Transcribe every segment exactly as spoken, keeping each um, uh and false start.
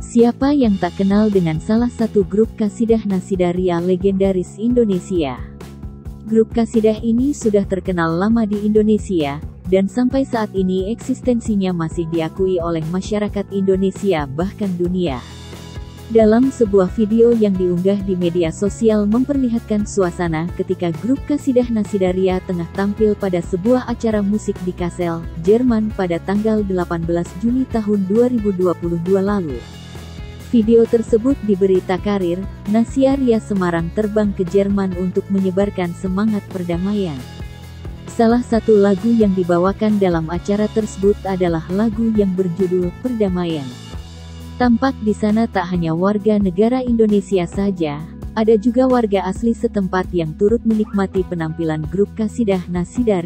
Siapa yang tak kenal dengan salah satu grup Qasidah Nasidah legendaris Indonesia? Grup Qasidah ini sudah terkenal lama di Indonesia, dan sampai saat ini eksistensinya masih diakui oleh masyarakat Indonesia bahkan dunia. Dalam sebuah video yang diunggah di media sosial memperlihatkan suasana ketika grup Qasidah Nasidah tengah tampil pada sebuah acara musik di Kassel, Jerman pada tanggal delapan belas Juni tahun dua ribu dua puluh dua lalu. Video tersebut diberi takarir, Nasidah Semarang terbang ke Jerman untuk menyebarkan semangat perdamaian. Salah satu lagu yang dibawakan dalam acara tersebut adalah lagu yang berjudul Perdamaian. Tampak di sana tak hanya warga negara Indonesia saja, ada juga warga asli setempat yang turut menikmati penampilan grup Qasidah Nasidah.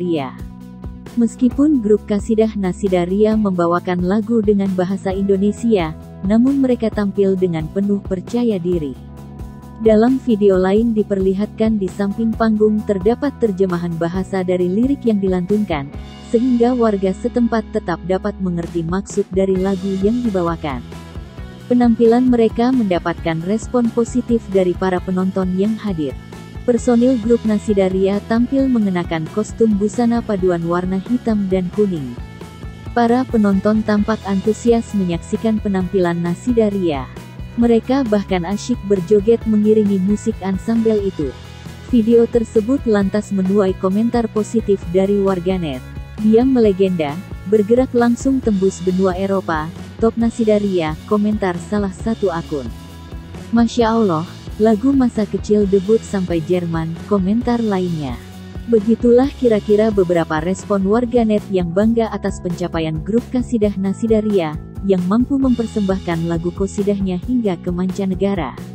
Meskipun grup Qasidah Nasidah membawakan lagu dengan bahasa Indonesia, namun mereka tampil dengan penuh percaya diri. Dalam video lain diperlihatkan di samping panggung terdapat terjemahan bahasa dari lirik yang dilantunkan, sehingga warga setempat tetap dapat mengerti maksud dari lagu yang dibawakan. Penampilan mereka mendapatkan respon positif dari para penonton yang hadir. Personil grup Nasidah tampil mengenakan kostum busana paduan warna hitam dan kuning. Para penonton tampak antusias menyaksikan penampilan Nasidah. Mereka bahkan asyik berjoget mengiringi musik ansambel itu. Video tersebut lantas menuai komentar positif dari warganet. Diam melegenda, bergerak langsung tembus benua Eropa, top Nasidah, komentar salah satu akun. Masya Allah, lagu masa kecil debut sampai Jerman, komentar lainnya. Begitulah kira-kira beberapa respon warganet yang bangga atas pencapaian grup Qasidah Nasidah yang mampu mempersembahkan lagu qasidahnya hingga ke mancanegara.